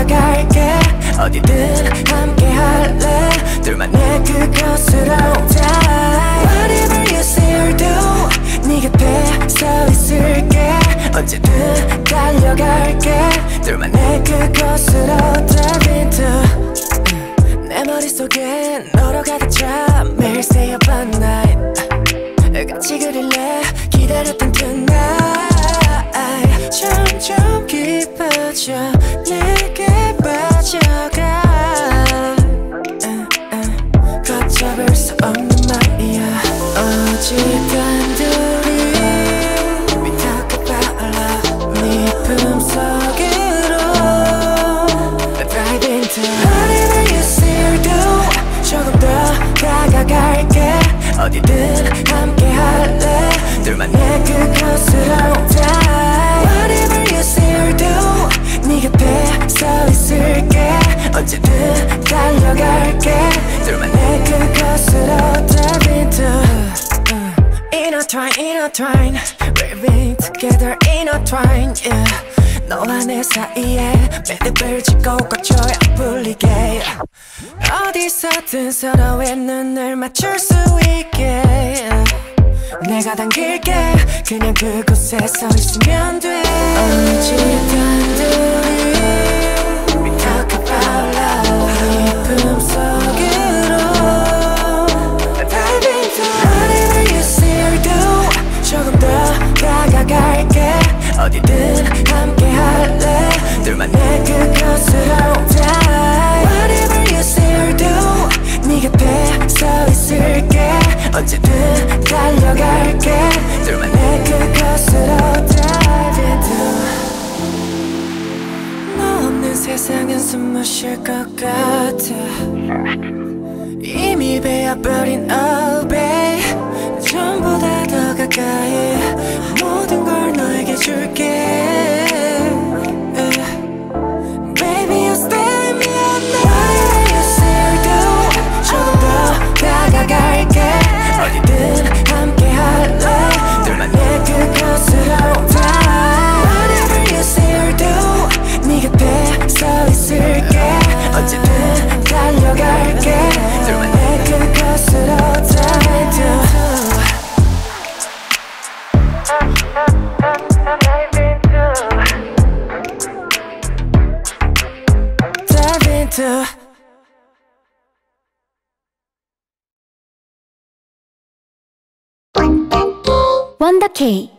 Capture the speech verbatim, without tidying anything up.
다가갈게. 어디든 함께 할래. 둘만의 그곳으로 die. Whatever you say or do, 네 곁에 서 있을게. 언제든 달려갈게. 둘만의 그곳으로 dive into. 내 머릿속엔 너로 가득 차. 매일 stay up all night. 같이 그릴래. 기다렸던 tonight. 점점 깊어져 내게 빠져가. 걷잡을 수 없는 말이야. 오직 단둘이 We talk about love. 네 품속으로 Dive into Whatever you say or do, 조금 더 다가갈게. 어디든 함께 할래. 둘만의 그곳으로 die. Whatever you say or do, 네 곁에 서 있을게. 언제든 달려갈게. 둘만의 그곳으로 dive into. Intertwine, intertwine, weaving together, intertwine, yeah. 너와 내 사이에 매듭을 짓고 꽂혀야 풀리게. 어디서든 서로의 눈을 맞출 수 있게. 내가 당길게. 그냥 그곳에 서 있으면 돼. 오직 단둘이 We talk about love. 네 품속으로 Dive into Whatever you say or do, 조금 더 다가갈게. 어디든 함께 할래. 둘만의 그곳으로 die. Whatever you say or do, 네 곁에 서 있을게. 언제든 달려갈게. 둘만의 그곳으로 dive into. 너 없는 세상은 숨 못 쉴 것 같아. 이미 베어버린 oh babe. 전부 다 더 가까이. 모든 걸 너에게 줄게. Baby you stay me up now. Whatever you say or do, 조금 더 다가갈게. 어디든 함께 할래. 둘만의 그곳으로 die. Whatever you say or do, 네 곁에 서 있을게. 언제든 달려갈게. 둘만의 그곳으로 dive into. Dive into. 원더케이